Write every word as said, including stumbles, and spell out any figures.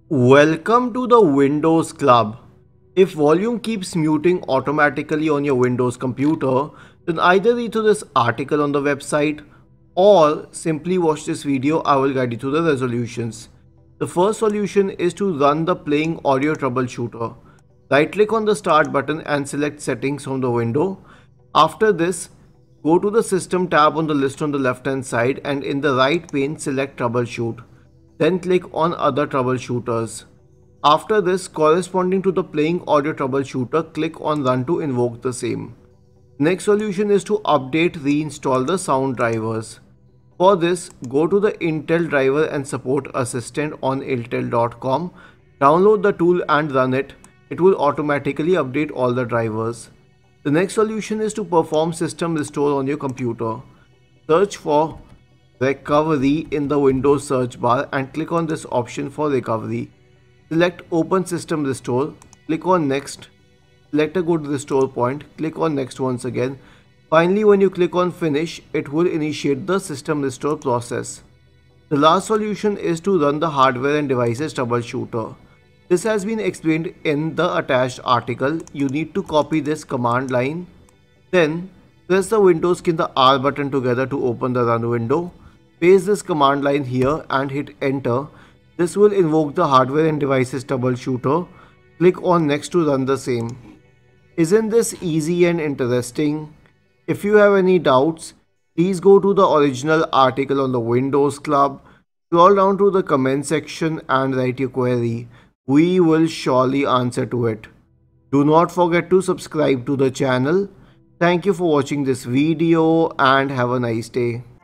Welcome to the Windows Club. If volume keeps muting automatically on your Windows computer, then either read through this article on the website or simply watch this video. I will guide you through the resolutions. The first solution is to run the playing audio troubleshooter. Right click on the start button and select settings from the window. After this, go to the system tab on the list on the left hand side and in the right pane select troubleshoot. Then click on other troubleshooters. After this, corresponding to the playing audio troubleshooter, click on run to invoke the same. Next solution is to update reinstall the sound drivers. For this, go to the Intel driver and support assistant on intel dot com. Download the tool and run it. It will automatically update all the drivers. The next solution is to perform system restore on your computer. Search for recovery in the Windows search bar and click on this option for recovery. Select open system restore, click on next, select a good restore point, click on next once again. Finally, when you click on finish, it will initiate the system restore process. The last solution is to run the hardware and devices troubleshooter. This has been explained in the attached article. You need to copy this command line. Then press the Windows key and the R button together to open the run window. Paste this command line here and hit enter. This will invoke the hardware and devices troubleshooter. Click on next to run the same. Isn't this easy and interesting? If you have any doubts, please go to the original article on the Windows Club. Scroll down to the comment section and write your query. We will surely answer to it. Do not forget to subscribe to the channel. Thank you for watching this video and have a nice day.